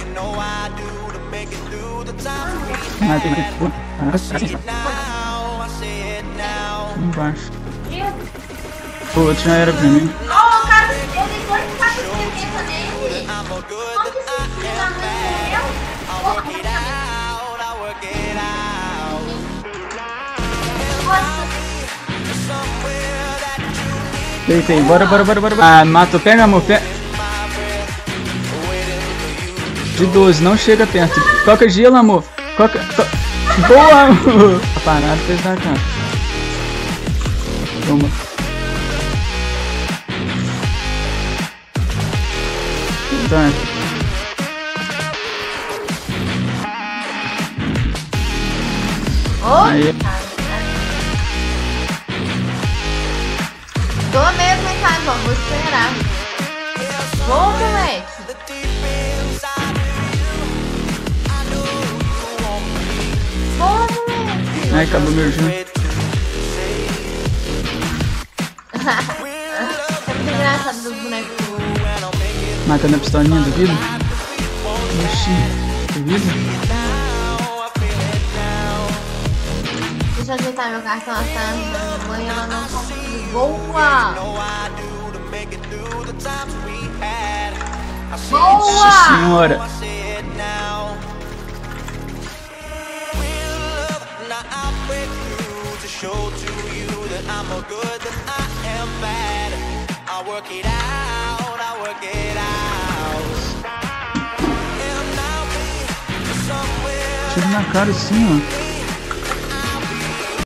Ah, tem que... Embaixo. Pô, outro já era pra mim. Oh, cara, eu dei 2 caixas de pimenta nele. Como que esse filho da mãe morreu? Deitei, bora. Ah, matou, pega amor, pega. De 12, não chega perto. Coca gelo, amor. Boa, amor. A parada fez da cara. Toma. Tá. Aí. Tô mesmo, hein, tá, João? Vou esperar. Vou, moleque. Boa, moleque. Ai, acabou meu junto. É muito engraçado dos bonecos. Matando a pistolinha do vidro. Oxi, do vidro? Deixa eu ajeitar meu cartão, ela tá na mãe, ela não consegue. Boa! Nossa senhora! Tiro na cara assim, ó.